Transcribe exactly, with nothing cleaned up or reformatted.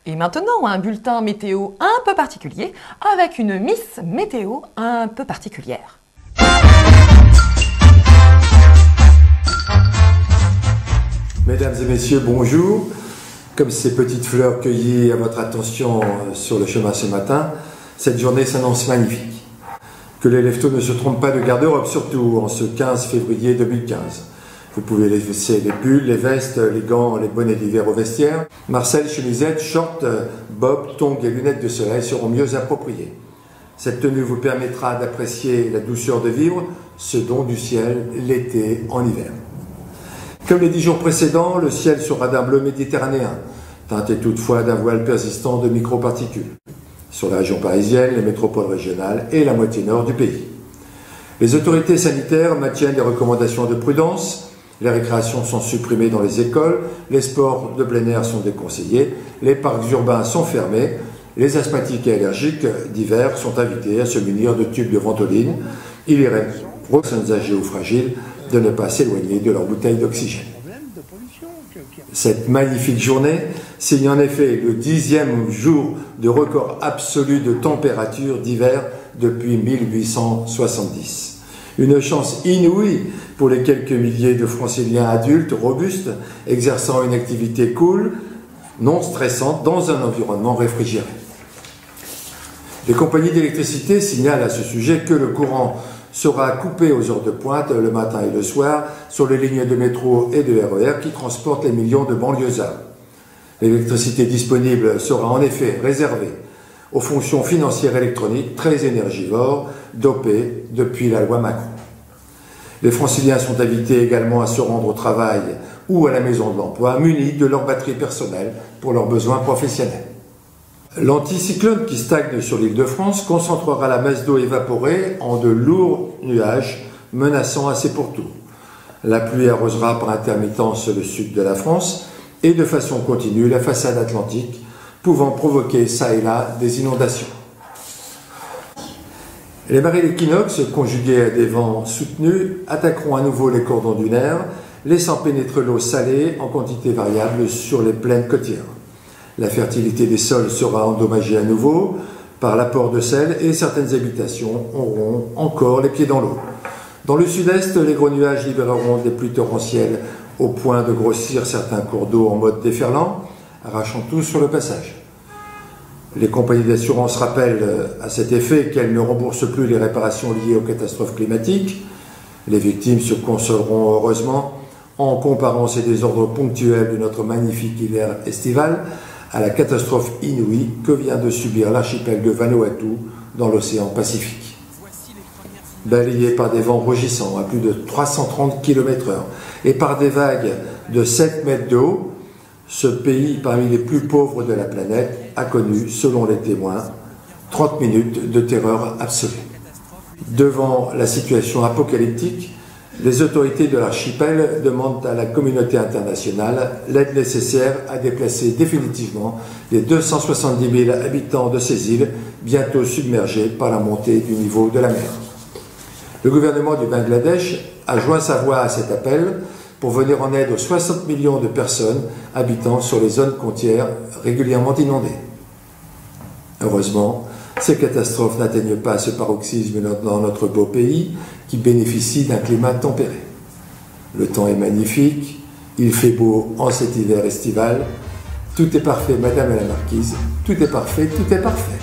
Et maintenant, un bulletin météo un peu particulier avec une Miss Météo un peu particulière. Mesdames et messieurs, bonjour. Comme ces petites fleurs cueillies à votre attention sur le chemin ce matin, cette journée s'annonce magnifique. Que les leftos ne se trompent pas de garde-robe, surtout en ce quinze février deux mille quinze. Vous pouvez laisser les pulls, les vestes, les gants, les bonnets d'hiver au vestiaire. Marcel, chemisette, short, bob, tongs et lunettes de soleil seront mieux appropriés. Cette tenue vous permettra d'apprécier la douceur de vivre, ce don du ciel, l'été en hiver. Comme les dix jours précédents, le ciel sera d'un bleu méditerranéen, teinté toutefois d'un voile persistant de microparticules, sur la région parisienne, les métropoles régionales et la moitié nord du pays. Les autorités sanitaires maintiennent les recommandations de prudence. Les récréations sont supprimées dans les écoles, les sports de plein air sont déconseillés, les parcs urbains sont fermés, les asthmatiques et allergiques d'hiver sont invités à se munir de tubes de ventoline. Il irait pour les personnes âgées ou fragiles de ne pas s'éloigner de leur bouteille d'oxygène. Cette magnifique journée signe en effet le dixième jour de record absolu de température d'hiver depuis mille huit cent soixante-dix. Une chance inouïe pour les quelques milliers de franciliens adultes robustes exerçant une activité cool, non stressante, dans un environnement réfrigéré. Les compagnies d'électricité signalent à ce sujet que le courant sera coupé aux heures de pointe le matin et le soir sur les lignes de métro et de R E R qui transportent les millions de banlieusards. L'électricité disponible sera en effet réservée aux fonctions financières électroniques très énergivores, dopées depuis la loi Macron. Les franciliens sont invités également à se rendre au travail ou à la maison de l'emploi munis de leur batterie personnelle pour leurs besoins professionnels. L'anticyclone qui stagne sur l'île de France concentrera la masse d'eau évaporée en de lourds nuages menaçant assez pour tout. La pluie arrosera par intermittence le sud de la France et de façon continue la façade atlantique, pouvant provoquer ça et là des inondations. Les marées d'équinoxe, conjuguées à des vents soutenus, attaqueront à nouveau les cordons dunaires, laissant pénétrer l'eau salée en quantité variable sur les plaines côtières. La fertilité des sols sera endommagée à nouveau par l'apport de sel et certaines habitations auront encore les pieds dans l'eau. Dans le sud-est, les gros nuages libéreront des pluies torrentielles au point de grossir certains cours d'eau en mode déferlant, arrachant tout sur le passage. Les compagnies d'assurance rappellent à cet effet qu'elles ne remboursent plus les réparations liées aux catastrophes climatiques. Les victimes se consoleront heureusement en comparant ces désordres ponctuels de notre magnifique hiver estival à la catastrophe inouïe que vient de subir l'archipel de Vanuatu dans l'océan Pacifique. Balayé par des vents rugissants à plus de trois cent trente kilomètres heure et par des vagues de sept mètres de haut, ce pays parmi les plus pauvres de la planète a connu, selon les témoins, trente minutes de terreur absolue. Devant la situation apocalyptique, les autorités de l'archipel demandent à la communauté internationale l'aide nécessaire à déplacer définitivement les deux cent soixante-dix mille habitants de ces îles, bientôt submergés par la montée du niveau de la mer. Le gouvernement du Bangladesh a joint sa voix à cet appel pour venir en aide aux soixante millions de personnes habitant sur les zones côtières régulièrement inondées. Heureusement, ces catastrophes n'atteignent pas ce paroxysme dans notre beau pays qui bénéficie d'un climat tempéré. Le temps est magnifique, il fait beau en cet hiver estival. Tout est parfait, Madame la Marquise, tout est parfait, tout est parfait.